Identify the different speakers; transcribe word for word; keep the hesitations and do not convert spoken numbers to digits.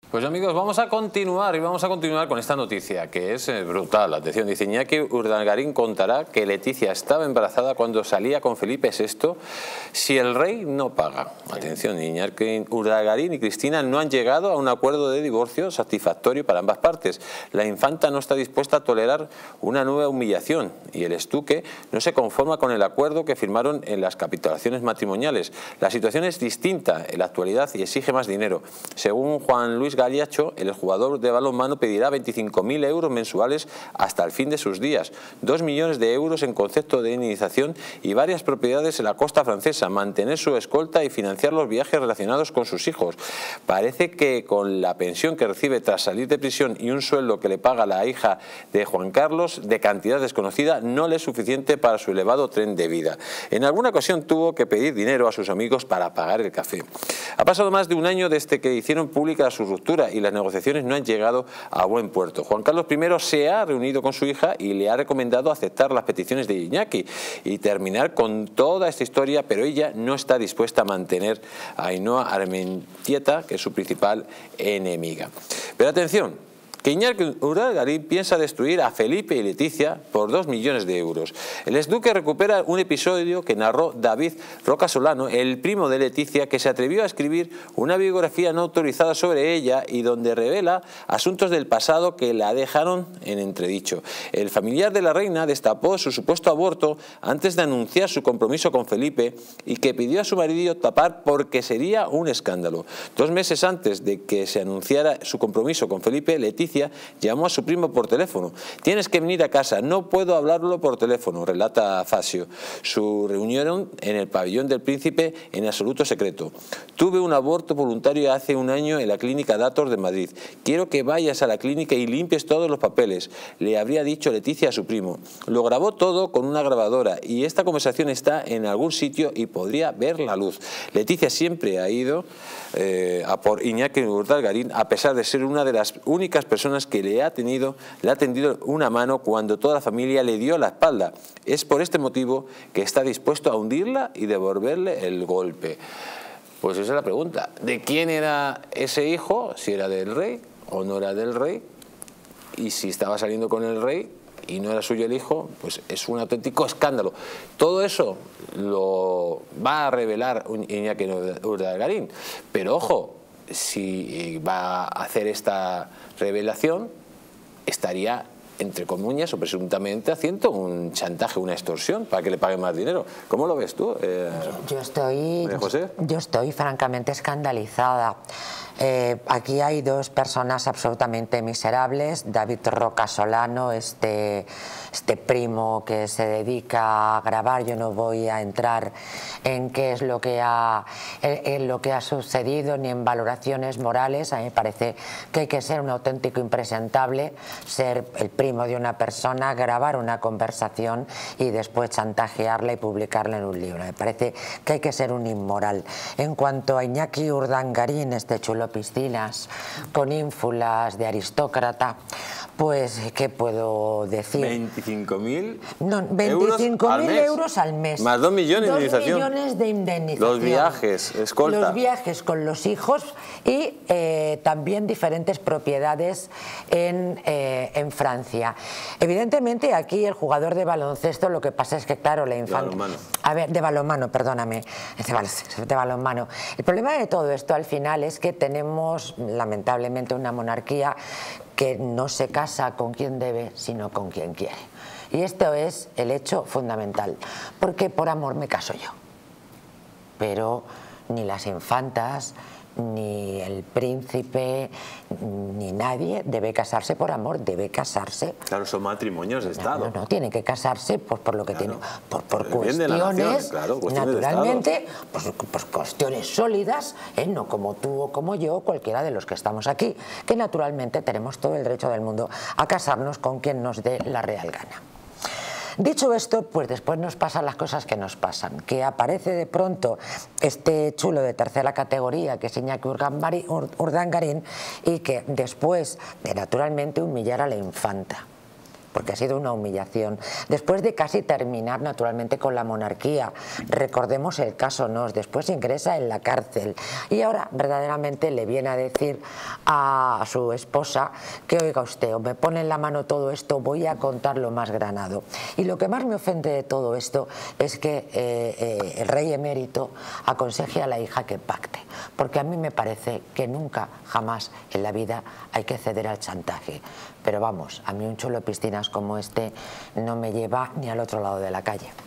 Speaker 1: Pues amigos, vamos a continuar y vamos a continuar con esta noticia que es brutal. Atención, dice Iñaki Urdangarín contará que Leticia estaba embarazada cuando salía con Felipe sexto si el rey no paga. Atención, Iñaki Urdangarín y Cristina no han llegado a un acuerdo de divorcio satisfactorio para ambas partes. La infanta no está dispuesta a tolerar una nueva humillación y el estuque no se conforma con el acuerdo que firmaron en las capitulaciones matrimoniales. La situación es distinta en la actualidad y exige más dinero. Según Juan Luis Galiacho, el jugador de balonmano pedirá veinticinco mil euros mensuales hasta el fin de sus días, dos millones de euros en concepto de indemnización y varias propiedades en la costa francesa, mantener su escolta y financiar los viajes relacionados con sus hijos. Parece que con la pensión que recibe tras salir de prisión y un sueldo que le paga la hija de Juan Carlos de cantidad desconocida no le es suficiente para su elevado tren de vida. En alguna ocasión tuvo que pedir dinero a sus amigos para pagar el café. Ha pasado más de un año desde que hicieron pública su ruptura y las negociaciones no han llegado a buen puerto. Juan Carlos primero se ha reunido con su hija y le ha recomendado aceptar las peticiones de Iñaki y terminar con toda esta historia, pero ella no está dispuesta a mantener a Ainhoa Armentieta, que es su principal enemiga. Pero atención, que Iñaki Urdangarín piensa destruir a Felipe y Leticia por dos millones de euros. El exduque recupera un episodio que narró David Roca Solano, el primo de Leticia, que se atrevió a escribir una biografía no autorizada sobre ella y donde revela asuntos del pasado que la dejaron en entredicho. El familiar de la reina destapó su supuesto aborto antes de anunciar su compromiso con Felipe y que pidió a su marido tapar porque sería un escándalo. Dos meses antes de que se anunciara su compromiso con Felipe, Leticia llamó a su primo por teléfono. Tienes que venir a casa, no puedo hablarlo por teléfono, relata Facio. Su reunión en el pabellón del príncipe en absoluto secreto. Tuve un aborto voluntario hace un año en la clínica Datos de Madrid. Quiero que vayas a la clínica y limpies todos los papeles, le habría dicho Leticia a su primo. Lo grabó todo con una grabadora y esta conversación está en algún sitio y podría ver la luz. Leticia siempre ha ido eh, a por Iñaki Urdangarín a pesar de ser una de las únicas personas personas que le ha tenido, le ha tendido una mano cuando toda la familia le dio la espalda. Es por este motivo que está dispuesto a hundirla y devolverle el golpe. Pues esa es la pregunta. ¿De quién era ese hijo? Si era del rey o no era del rey. Y si estaba saliendo con el rey y no era suyo el hijo, pues es un auténtico escándalo. Todo eso lo va a revelar Iñaki Urdangarín. Pero ojo, si va a hacer esta revelación, estaría, entre comillas o presuntamente, haciendo un chantaje, una extorsión para que le paguen más dinero. ¿Cómo lo ves tú, eh,
Speaker 2: yo estoy,
Speaker 1: María José?
Speaker 2: Yo estoy francamente escandalizada. Eh, aquí hay dos personas absolutamente miserables. David Roca Solano, este, este primo que se dedica a grabar. Yo no voy a entrar en qué es lo que ha, en, en lo que ha sucedido ni en valoraciones morales. A mí me parece que hay que ser un auténtico impresentable, ser el primo de una persona, grabar una conversación y después chantajearla y publicarla en un libro. Me parece que hay que ser un inmoral. En cuanto a Iñaki Urdangarín, este chulo piscinas con ínfulas de aristócrata, pues ¿qué puedo decir?
Speaker 1: veinticinco mil
Speaker 2: no, veinticinco mil euros al mes.
Speaker 1: Más dos millones
Speaker 2: dos
Speaker 1: de indemnización.
Speaker 2: millones de indemnización.
Speaker 1: Los viajes, escolta.
Speaker 2: Los viajes con los hijos y eh, también diferentes propiedades en, eh, en Francia. Evidentemente aquí el jugador de baloncesto, lo que pasa es que claro, la infanta...
Speaker 1: De balonmano.
Speaker 2: A ver, de balonmano, perdóname. De, bal de balonmano. El problema de todo esto al final es que tenemos lamentablemente una monarquía que no se casa con quien debe, sino con quien quiere. Y esto es el hecho fundamental, porque por amor me caso yo. Pero ni las infantas, ni el príncipe, ni nadie debe casarse por amor, debe casarse.
Speaker 1: Claro, son matrimonios de Estado.
Speaker 2: No, no, no tienen que casarse pues, por lo que
Speaker 1: claro.
Speaker 2: tienen, por, por
Speaker 1: cuestiones,
Speaker 2: nación, claro,
Speaker 1: cuestiones
Speaker 2: naturalmente, pues, pues cuestiones sólidas, ¿eh? No como tú o como yo, cualquiera de los que estamos aquí, que naturalmente tenemos todo el derecho del mundo a casarnos con quien nos dé la real gana. Dicho esto, pues después nos pasan las cosas que nos pasan, que aparece de pronto este chulo de tercera categoría que es Iñaki Urdangarín y que después de naturalmente humillar a la infanta, porque ha sido una humillación. Después de casi terminar naturalmente con la monarquía, recordemos el caso Nos, después ingresa en la cárcel y ahora verdaderamente le viene a decir a su esposa que oiga usted, o me pone en la mano todo esto, voy a contar lo más granado. Y lo que más me ofende de todo esto es que eh, eh, el rey emérito aconseje a la hija que pacte, porque a mí me parece que nunca, jamás en la vida hay que ceder al chantaje. Pero vamos, a mí un chulo de piscinas como este no me lleva ni al otro lado de la calle.